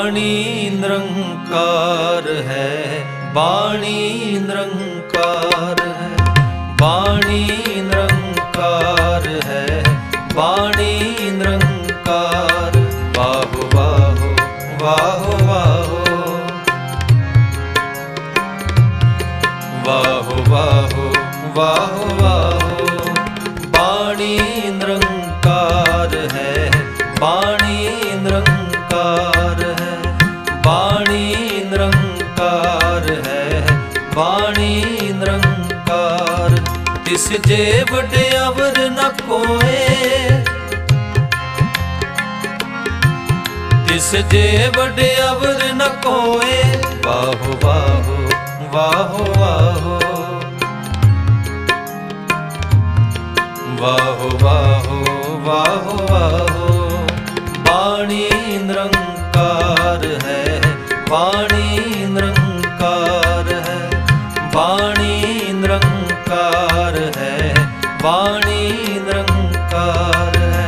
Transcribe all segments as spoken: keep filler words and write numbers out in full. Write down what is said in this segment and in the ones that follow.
बाणी निरंकार है, बाणी निरंकार है, बाणी निरंकार है, बाणी निरंकार। बाहो बाहो बाहो बाहो बाहो बाहो बाहो। बाणी निरंकार है, बाणी निरंकार है, बाणी निरंकार है, बाणी निरंकार। तिस जे बड़े अवर न कोए, तिस जे बड़े अवर न कोए। बाहो बाहो बाहो बाहो बाहो बाहो बाहो बाहो। बाणी निरंकार है, बाणी निरंकार है, बाणी निरंकार है, बाणी निरंकार है।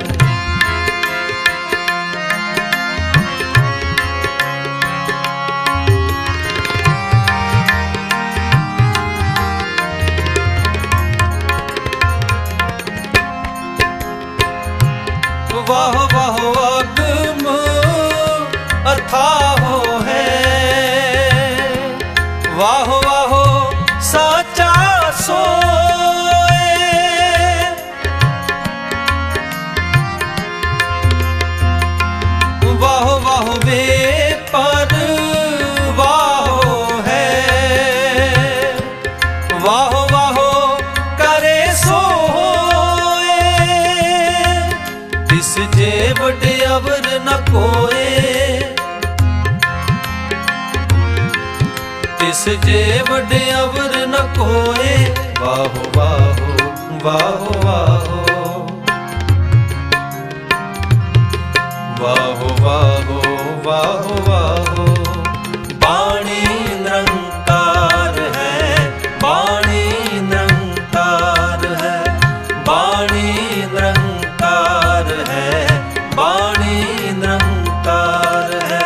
वाह वाह अगम अथाहो है, वाह वाह साचा सोए। वाह वाह वे पर वाहो है, वाह वाह करे सो तिस जे बड़े अवर न कोए, तिस जे बड़े अवर न कोए। बाहो बाहो बाहो बाहो बाहो बाहो बाहो। बाणी निरंकार है, बाणी निरंकार है, बाणी निरंकार है, बाणी निरंकार है।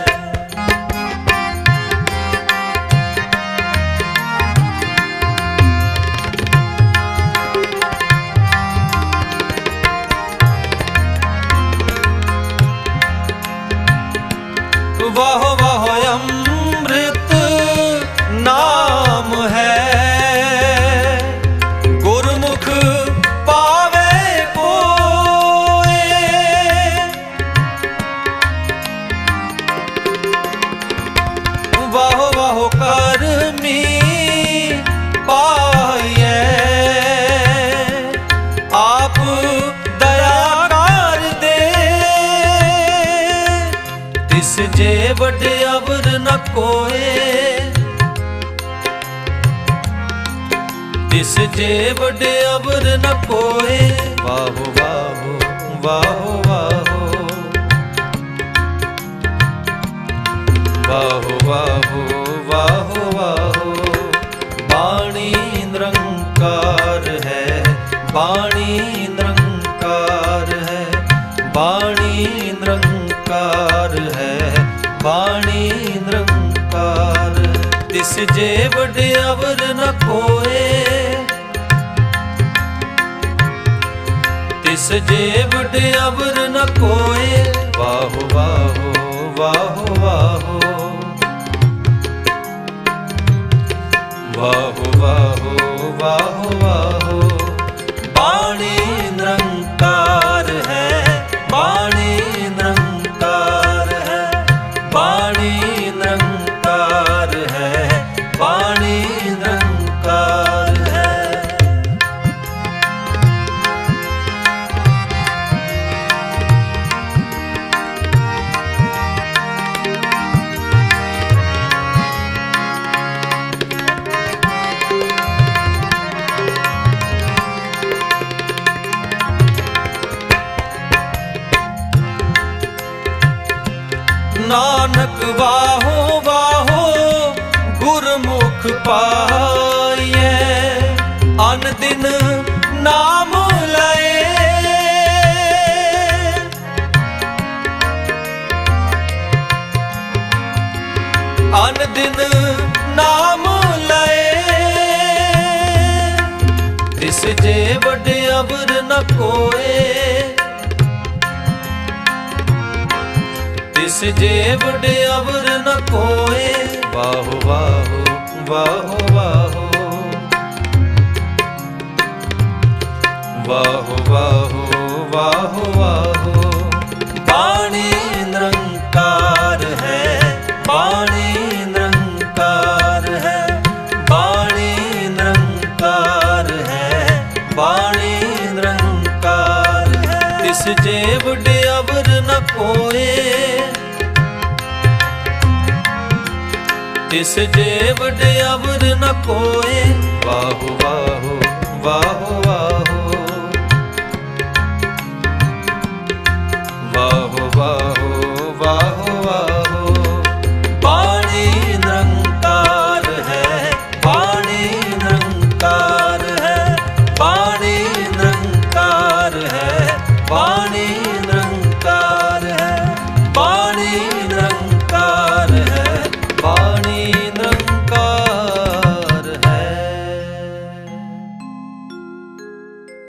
वाह वाह अमृत नाम है, गुरमुख पावे कोए। वाह वाह करमी पाइए, आप दया कर दे। तिस जे बड़े अवर न कोए, तिस जे बड़े अवर न कोए। बाहो बाहो बाहो बाहो बाहो बाहो बाहो। बाणी निरंकार है, बाणी निरंकार है, बाणी निरंकार है, बाणी निरंकार। तिस जे बड़े अवर न कोए, तिस जे बड़े अवर न कोए। बाहो बाहो बाहो बाहो बाहो बाहो बाहो बाहो। बाणी निरंकार है, बाणी निरंकार है, बाणी निरंकार है, बाणी निरंकार है। नानक वाहो वाहो गुरमुख पाइए, अन दिन नाम लए। अन दिन नाम लए, तिस जे वड्डे अवर न कोए, तिस जे वड्डे अवर न कोए। वाहो वाहो वाहो वाहो, वाहो वाहो वाहो वाहो। बाणी निरंकार है, बाणी निरंकार है, बाणी निरंकार है, बाणी निरंकार है। तिस जे वड्डे अवर न कोए, तिस जे वड्डे अवर न कोए। वाहो वाहो वाहो वाहो।